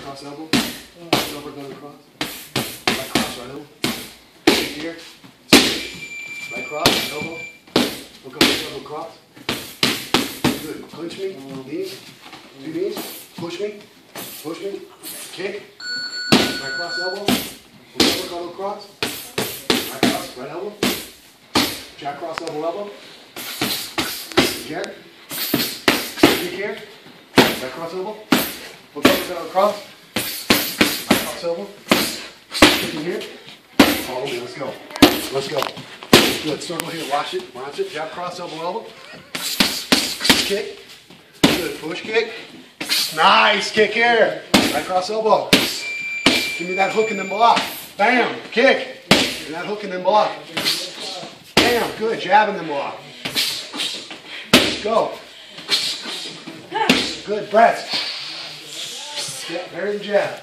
cross elbow. Over, go to cross. Right cross, right elbow. Kick here. Switch. Right cross, right elbow. Look over, elbow cross. Good. Clinch me. Knees. 2 knees. Push me. Push me. Kick. Right cross elbow. Look over, cross. Right cross, right elbow. Jack cross elbow, elbow. Jack. Kick here. Right cross elbow. Look over, cross. Right cross elbow. Kick in here. Follow me. Let's go. Let's go. Good. Circle here. Watch it. Watch it. Jab cross elbow, elbow. Kick. Good. Push kick. Nice. Kick here. Right cross elbow. Give me that hook and then block. Bam. Kick. And that hook and then block. Bam. Good. Jab and then block. Let's go. Good. Breath. Yeah, parry the jab.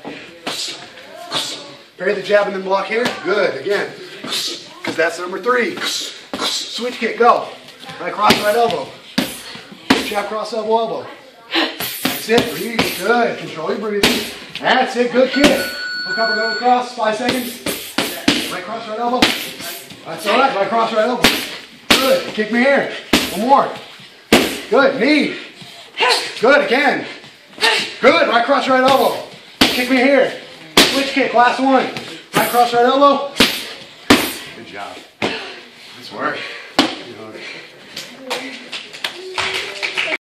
Parry the jab and then block here. Good. Again. Because that's number 3. Switch kick. Go. Right cross, right elbow. Jab cross, elbow, elbow. That's it. Breathe. Good. Control your breathing. That's it. Good kick. Hook up or go across. 5 seconds. Right cross, right elbow. That's all right. Right cross, right elbow. Good. Kick me here. One more. Good. Knee. Good. Again. Good. Right cross, right elbow. Kick me here. Switch kick. Last one. Right cross, right elbow. Good job. Nice work. Good.